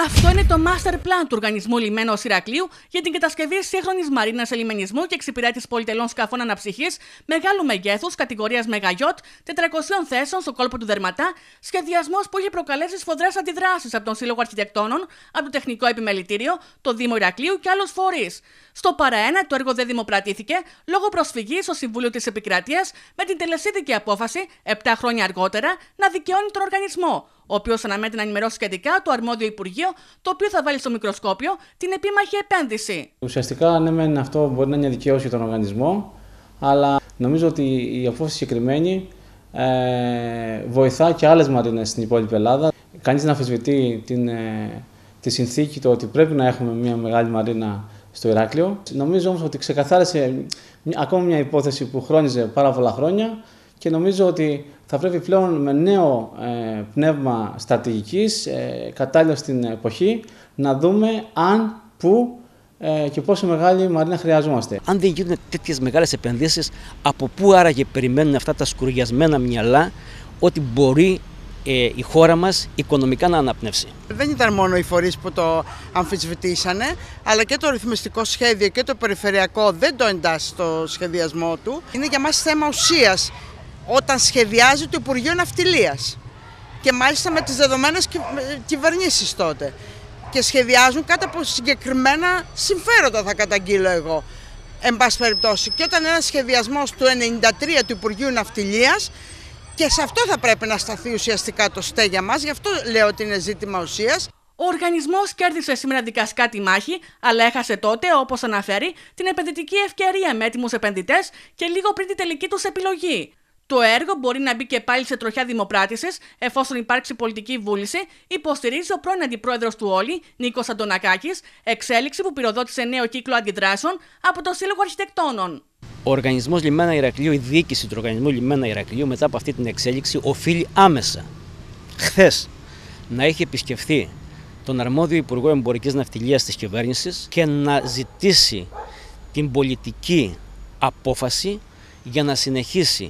Αυτό είναι το master plan του Οργανισμού Λιμένος Ηρακλείου για την κατασκευή σύγχρονης μαρίνας ελιμενισμού και εξυπηρέτηση πολυτελών σκαφών αναψυχής μεγάλου μεγέθους, κατηγορίας μεγαγιότ, 400 θέσεων στο κόλπο του Δερματά, σχεδιασμός που είχε προκαλέσει σφοδρές αντιδράσεις από τον Σύλλογο Αρχιτεκτόνων, από το Τεχνικό Επιμελητήριο, το Δήμο Ηρακλείου και άλλους φορείς. Στο παραένα, το έργο δεν δημοπρατήθηκε λόγω προσφυγής στο Συμβούλιο της Επικρατείας με την τελεσίδικη απόφαση, 7 χρόνια αργότερα, να δικαιώνει τον οργανισμό, ο οποίος αναμένεται να ενημερώσει σχετικά το αρμόδιο Υπουργείο, το οποίο θα βάλει στο μικροσκόπιο την επίμαχη επένδυση. Ουσιαστικά, ναι, μεν αυτό μπορεί να είναι μια δικαίωση για τον οργανισμό, αλλά νομίζω ότι η απόφαση συγκεκριμένη βοηθά και άλλες μαρίνες στην υπόλοιπη Ελλάδα. Κανείς δεν αμφισβητεί τη συνθήκη, το ότι πρέπει να έχουμε μια μεγάλη μαρίνα στο Ηράκλειο. Νομίζω όμως ότι ξεκαθάρισε ακόμα μια υπόθεση που χρόνιζε πάρα πολλά χρόνια και νομίζω ότι θα πρέπει πλέον με νέο πνεύμα στρατηγικής, κατάλληλο στην εποχή, να δούμε αν, πού και πόσο μεγάλη μαρίνα χρειαζόμαστε. Αν δεν γίνουν τέτοιες μεγάλες επενδύσεις, από πού άραγε περιμένουν αυτά τα σκουριασμένα μυαλά ότι μπορεί η χώρα μας οικονομικά να αναπνεύσει? Δεν ήταν μόνο οι φορείς που το αμφισβητήσανε, αλλά και το ρυθμιστικό σχέδιο και το περιφερειακό δεν το εντάσσει στο σχεδιασμό του. Είναι για μας θέμα ουσίας όταν σχεδιάζει το Υπουργείο Ναυτιλίας και μάλιστα με τις δεδομένες κυβερνήσεις τότε και σχεδιάζουν κάτω από συγκεκριμένα συμφέροντα, θα καταγγείλω εγώ, εν πάση περιπτώσει. Και όταν ένας σχεδιασμός του 1993 του Υπουργείου Ναυτιλίας, και σε αυτό θα πρέπει να σταθεί ουσιαστικά το ΣΤΕ για μας, γι' αυτό λέω ότι είναι ζήτημα ουσίας. Ο οργανισμός κέρδισε σήμερα δικαστικά τη μάχη, αλλά έχασε τότε, όπως αναφέρει, την επενδυτική ευκαιρία με έτοιμους επενδυτές και λίγο πριν την τελική τους επιλογή. Το έργο μπορεί να μπει και πάλι σε τροχιά δημοπράτησης, εφόσον υπάρξει πολιτική βούληση, υποστηρίζει ο πρώην αντιπρόεδρος του Όλη, Νίκος Αντωνακάκης, εξέλιξη που πυροδότησε νέο κύκλο αντιδράσεων από το Σύλλογο Αρχιτεκτόνων. Ο Οργανισμός Λιμένα Ηρακλείου, η διοίκηση του Οργανισμού Λιμένα Ηρακλείου, μετά από αυτή την εξέλιξη, οφείλει άμεσα, χθες, να έχει επισκεφθεί τον αρμόδιο Υπουργό Εμπορικής Ναυτιλίας της κυβέρνησης και να ζητήσει την πολιτική απόφαση για να συνεχίσει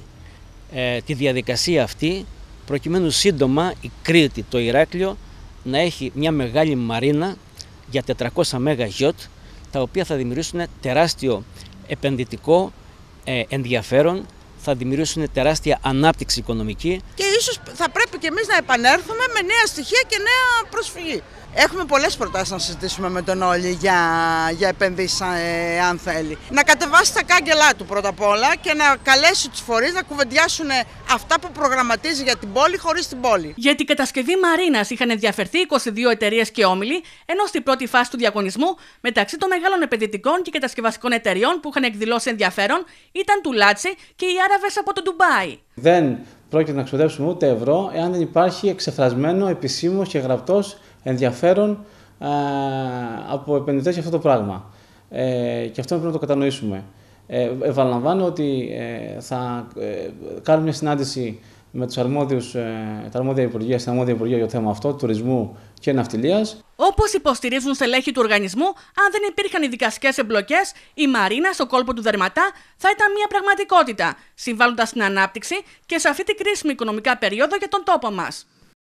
τη διαδικασία αυτή, προκειμένου σύντομα η Κρήτη, το Ηράκλειο, να έχει μια μεγάλη μαρίνα για 400 μεγαγιότ, τα οποία θα δημιουργήσουν τεράστιο επενδυτικό ενδιαφέρον, θα δημιουργήσουν τεράστια ανάπτυξη οικονομική. Και ίσως θα πρέπει και εμείς να επανέλθουμε με νέα στοιχεία και νέα προσφυγή. Έχουμε πολλές προτάσεις να συζητήσουμε με τον Όλη για επενδύσεις, αν θέλει. Να κατεβάσει τα κάγκελά του πρώτα απ' όλα και να καλέσει τους φορείς να κουβεντιάσουν αυτά που προγραμματίζει για την πόλη χωρίς την πόλη. Για την κατασκευή μαρίνας είχαν ενδιαφερθεί 22 εταιρείες και όμιλοι, ενώ στην πρώτη φάση του διαγωνισμού, μεταξύ των μεγάλων επενδυτικών και κατασκευαστικών εταιριών που είχαν εκδηλώσει ενδιαφέρον, ήταν του Λάτσι και οι Άραβες από το Ντουμπάι. Δεν πρόκειται να ξοδέψουμε ούτε ευρώ εάν δεν υπάρχει εξεφρασμένο, επισήμως και γραπτός ενδιαφέρον από επενδυτές για αυτό το πράγμα. Και αυτό πρέπει να το κατανοήσουμε. Επαναλαμβάνω ότι θα κάνουμε μια συνάντηση με τους αρμόδιους, τα αρμόδια υπουργεία, στην αρμόδια υπουργεία για το θέμα αυτό, τουρισμού και ναυτιλίας. Όπως υποστηρίζουν στελέχη του οργανισμού, αν δεν υπήρχαν οι δικαστικές εμπλοκές, η μαρίνα στο κόλπο του Δερματά θα ήταν μια πραγματικότητα, συμβάλλοντας στην ανάπτυξη και σε αυτή την κρίσιμη οικονομικά περίοδο για τον τόπο μας.